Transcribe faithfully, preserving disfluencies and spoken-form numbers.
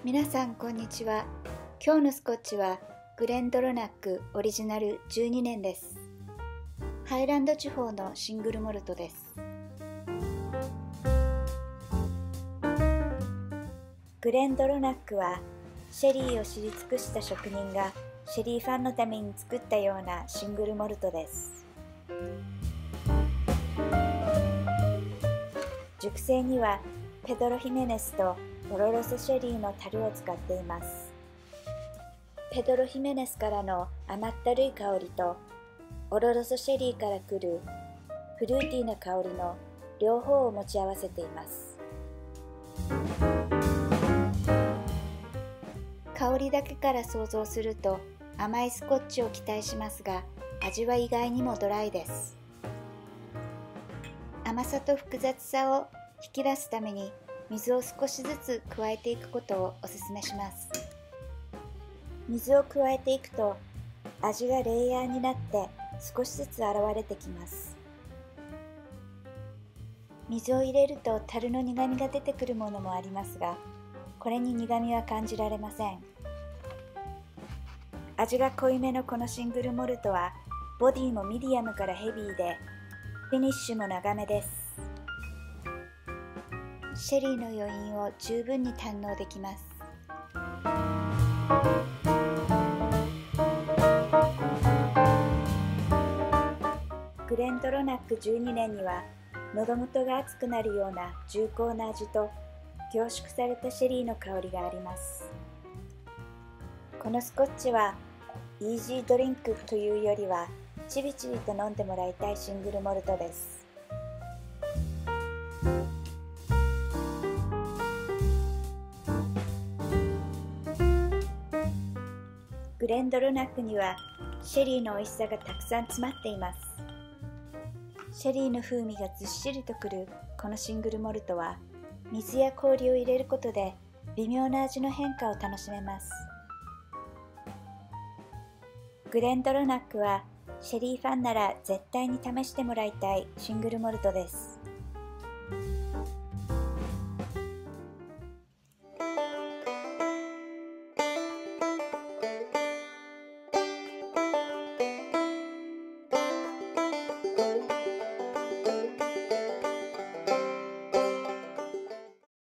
皆さんこんにちは。今日のスコッチはグレンドロナックオリジナルじゅうにねんです。ハイランド地方のシングルモルトです。グレンドロナックはシェリーを知り尽くした職人がシェリーファンのために作ったようなシングルモルトです。熟成にはペドロ・ヒメネスとオロロソシェリーの樽を使っています。ペドロ・ヒメネスからの甘ったるい香りとオロロソシェリーから来るフルーティーな香りの両方を持ち合わせています。香りだけから想像すると甘いスコッチを期待しますが、味は意外にもドライです。甘さと複雑さを引き出すために水を少しずつ加えていくことをおすすめします。水を加えていくと味がレイヤーになって少しずつ現れてきます。水を入れると樽の苦みが出てくるものもありますが、これに苦みは感じられません。味が濃いめのこのシングルモルトはボディもミディアムからヘビーでフィニッシュも長めです。シェリーの余韻を十分に堪能できます。グレンドロナックじゅうにねんには喉元が熱くなるような重厚な味と凝縮されたシェリーの香りがあります。このスコッチはイージードリンクというよりはちびちびと飲んでもらいたいシングルモルトです。グレンドロナックにはシェリーの美味しさがたくさん詰まっています。シェリーの風味がずっしりとくるこのシングルモルトは水や氷を入れることで微妙な味の変化を楽しめます。グレンドロナックはシェリーファンなら絶対に試してもらいたいシングルモルトです。